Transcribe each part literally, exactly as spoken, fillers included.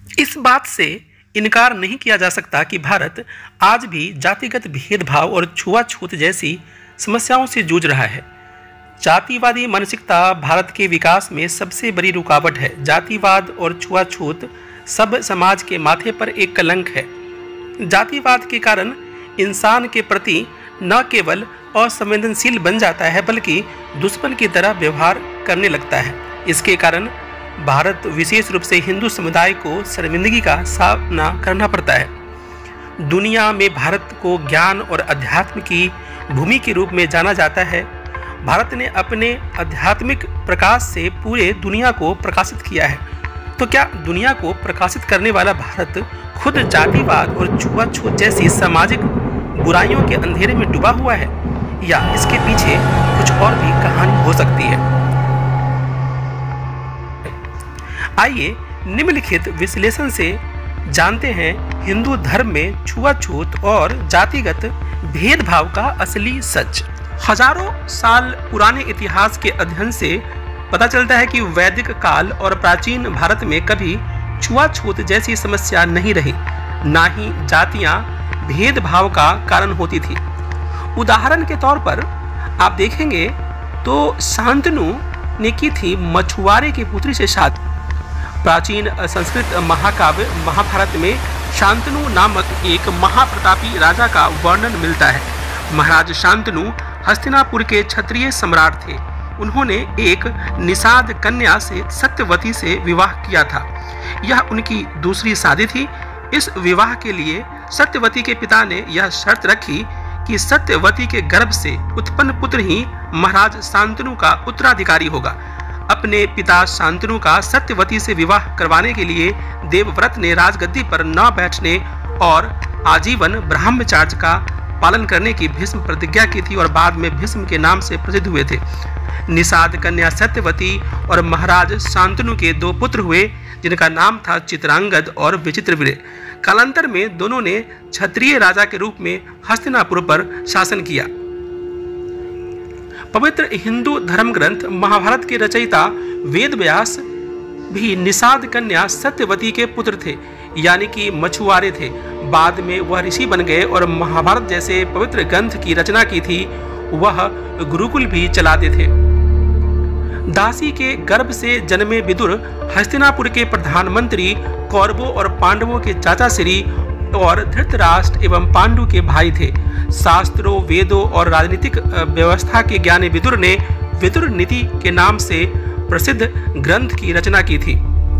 इस बात से इनकार नहीं किया जा सकता कि भारत आज भी जातिगत भेदभाव और छुआछूत जैसी समस्याओं से जूझ रहा है। जातिवादी मानसिकता भारत के विकास में सबसे बड़ी रुकावट है। जातिवाद और छुआछूत सब समाज के माथे पर एक कलंक है। जातिवाद के कारण इंसान के प्रति न केवल असंवेदनशील बन जाता है बल्कि दुश्मन की तरह व्यवहार करने लगता है। इसके कारण भारत विशेष रूप से हिंदू समुदाय को शर्मिंदगी का सामना करना पड़ता है। दुनिया में भारत को ज्ञान और अध्यात्म की भूमि के रूप में जाना जाता है। भारत ने अपने आध्यात्मिक प्रकाश से पूरे दुनिया को प्रकाशित किया है। तो क्या दुनिया को प्रकाशित करने वाला भारत खुद जातिवाद और छुआछूत जैसी सामाजिक बुराइयों के अंधेरे में डूबा हुआ है, या इसके पीछे कुछ और भी कहानी हो सकती है? आइए निम्नलिखित विश्लेषण से जानते हैं हिंदू धर्म में छुआछूत और जातिगत भेदभाव का असली सच। हजारों साल पुराने इतिहास के अध्ययन से पता चलता है कि वैदिक काल और प्राचीन भारत में कभी छुआछूत जैसी समस्या नहीं रही, ना ही जातियां भेदभाव का कारण होती थी। उदाहरण के तौर पर आप देखेंगे तो शांतनु ने की थी मछुआरे की पुत्री से शादी। प्राचीन संस्कृत महाकाव्य महाभारत में शांतनु नामक एक महाप्रतापी राजा का वर्णन मिलता है। महाराज शांतनु हस्तिनापुर के क्षत्रिय सम्राट थे। उन्होंने एक निषाद कन्या से सत्यवती से विवाह किया था। यह उनकी दूसरी शादी थी। इस विवाह के लिए सत्यवती के पिता ने यह शर्त रखी कि सत्यवती के गर्भ से उत्पन्न पुत्र ही महाराज शांतनु का उत्तराधिकारी होगा। अपने पिता शांतनु का सत्यवती से विवाह करवाने के लिए देवव्रत ने राजगद्दी पर न बैठने और आजीवन ब्रह्मचर्य का पालन करने की भीष्म प्रतिज्ञा की थी और बाद में भीष्म के नाम से प्रसिद्ध हुए थे। निषाद कन्या सत्यवती और महाराज शांतनु के दो पुत्र हुए, जिनका नाम था चित्रांगद और विचित्रवीर्य। कालांतर में दोनों ने क्षत्रिय राजा के रूप में हस्तिनापुर पर शासन किया। पवित्र हिंदू धर्म ग्रंथ महाभारत के रचयिता वेद व्यास भी निषाद कन्या सत्यवती के पुत्र थे, यानी कि मछुआरे थे। बाद में वह ऋषि बन गए और महाभारत जैसे पवित्र ग्रंथ की रचना की थी। वह गुरुकुल भी चलाते थे। दासी के गर्भ से जन्मे विदुर हस्तिनापुर के प्रधानमंत्री, कौरवों और पांडवों के चाचा श्री और धृतराष्ट्र एवं पांडु के भाई थे। शास्त्रों, वेदों और राजनीतिक व्यवस्था के ज्ञानी विदुर ने विदुर नीति के नाम से प्रसिद्ध ग्रंथ की रचना की थी।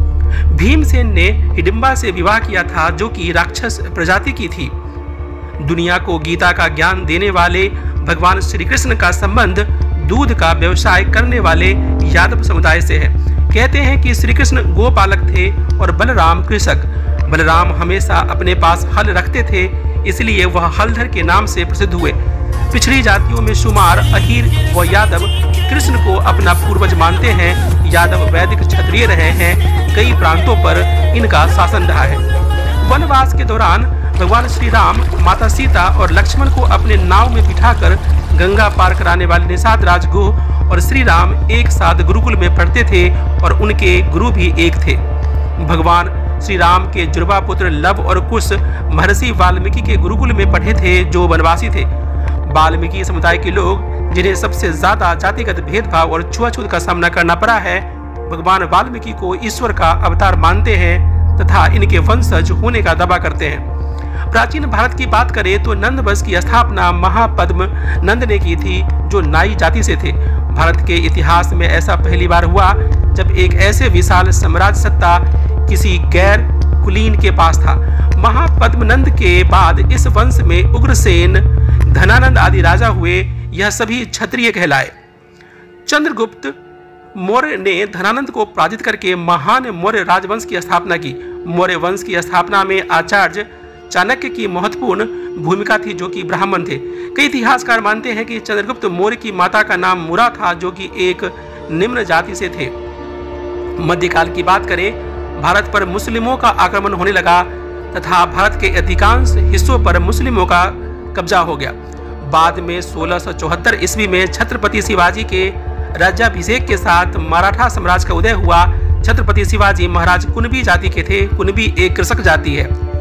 भीमसेन ने हिडिंबा से विवाह किया था, जो कि राक्षस प्रजाति की थी। दुनिया को गीता का ज्ञान देने वाले भगवान श्री कृष्ण का संबंध दूध का व्यवसाय करने वाले यादव समुदाय से है। कहते हैं कि श्री कृष्ण गोपालक थे और बलराम कृषक। बलराम हमेशा अपने पास हल रखते थे, इसलिए वह हलधर के नाम से प्रसिद्ध हुए। पिछड़ी जातियों में शुमार अहीर व यादव कृष्ण को अपना पूर्वज मानते हैं। यादव वैदिक क्षत्रिय रहे हैं। कई प्रांतों पर इनका शासन रहा है। वनवास के दौरान भगवान श्री राम, माता सीता और लक्ष्मण को अपने नाव में बिठाकर गंगा पार कराने वाले निषाद राजगुह और श्री राम एक साथ गुरुकुल में पढ़ते थे और उनके गुरु भी एक थे। भगवान श्री राम के जुड़वा पुत्र लव और कुश महर्षि वाल्मीकि के गुरुकुल में पढ़े थे, जो वनवासी थे। वाल्मीकि समुदाय के लोग, जिन्हें सबसे ज्यादा जातिगत भेदभाव और छुआछूत का सामना करना पड़ा है, भगवान वाल्मीकि को ईश्वर का अवतार मानते हैं तथा इनके वंशज होने का दावा करते हैं। प्राचीन भारत की बात करें तो नंद वंश की स्थापना महापद्म नंद ने की थी, जो नाई जाति से थे। भारत के इतिहास में ऐसा पहली बार हुआ जब एक ऐसे विशाल साम्राज्य सत्ता किसी गैर कुलीन के पास था। महापद्मनंद के बाद इस वंश में उग्रसेन, धनानंद आदि राजा हुए। यह सभी क्षत्रिय कहलाए। चंद्रगुप्त मौर्य ने धनानंद को पराजित करके महान मौर्य राजवंश की स्थापना की। मौर्य वंश की स्थापना में आचार्य चाणक्य की महत्वपूर्ण भूमिका थी, जो कि ब्राह्मण थे। कई इतिहासकार मानते हैं कि चंद्रगुप्त मौर्य की माता का नाम मुरा था, जो कि एक निम्न जाति से थे। मध्यकाल की बात करें, भारत पर मुस्लिमों का आक्रमण होने लगा तथा भारत के अधिकांश हिस्सों पर मुस्लिमों का कब्जा हो गया। बाद में सोलह सौ चौहत्तर ईस्वी में छत्रपति शिवाजी के राज्याभिषेक के साथ मराठा साम्राज्य का उदय हुआ। छत्रपति शिवाजी महाराज कुणबी जाति के थे। कुणबी एक कृषक जाति है।